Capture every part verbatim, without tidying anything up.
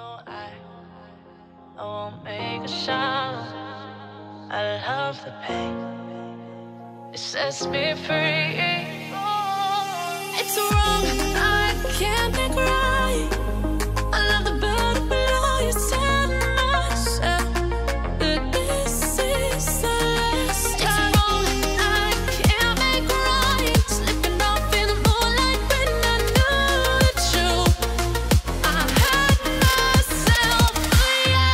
No, I, I won't make a sound. I love the pain. It sets me free. It's wrong, I can't make right. I love the bird below you said myself that this is the last time. It's wrong, I can't make right. Slipping off in the moonlight when I knew the truth. I had myself for you.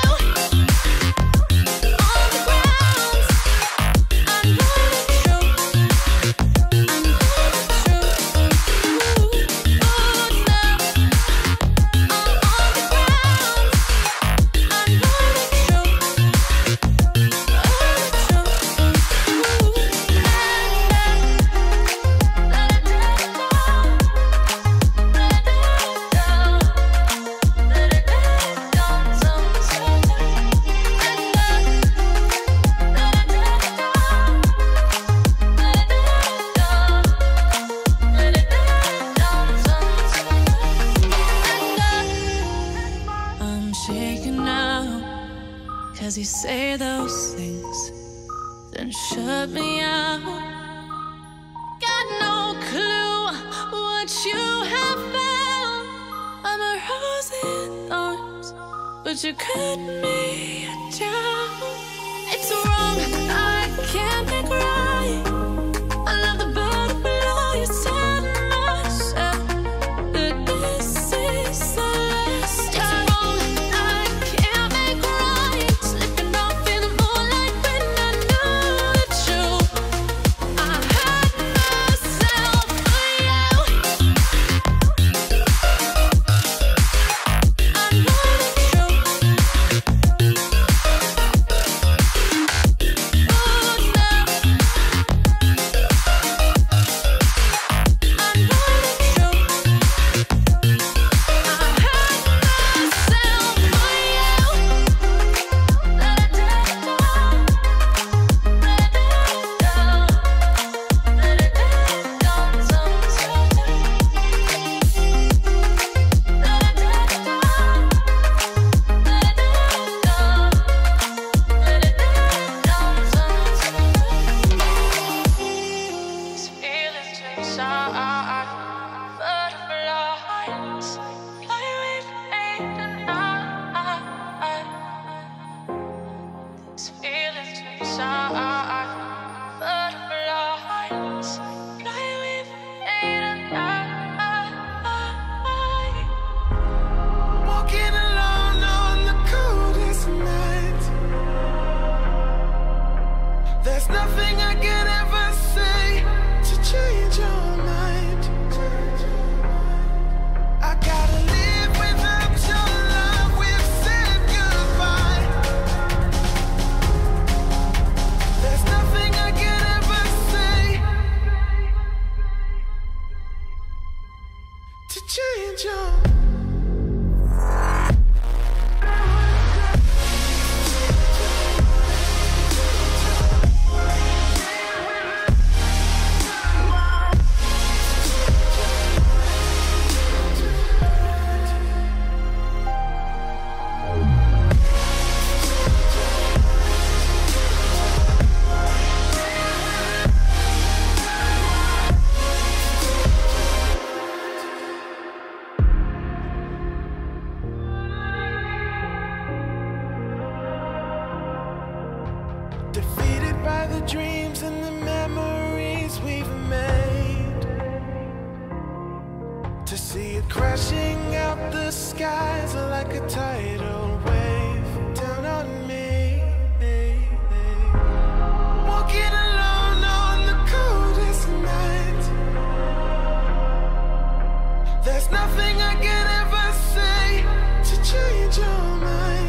On the ground, I know the truth. I know the truth. Ooh, oh no. I'm on the ground, I know the truth. Oh, the truth. Ooh, let it down, let it down, let it down, some say. Let it down, let it down, let it down, some say. I'm shaking now, 'cause you say those things, then shut me out. Got no clue what you have found. I'm a rose in thorns, but you cut me down. It's wrong, I can't make right. I love the bird below you said myself that this is the last time. It's wrong, I can't make right. Slipping off in the moonlight when I knew the truth. I had myself for you. I know the truth. Oh no. I know the truth. I had myself for you. Let it down, let it down, let it down, some say. Let it down, let it down, let it down, some say. These feelings chase our butterflies, fly with me tonight. These feelings chase our butterflies, fly with me tonight. Walking alone on the coldest night. There's nothing I can ever say to change your mind. I gotta live without your love. We've said goodbye. There's nothing I can ever say to change your defeated by the dreams and the memories we've made. To see it crashing out the skies like a tidal wave down on me. Walking alone on the coldest night. There's nothing I can ever say to change your mind.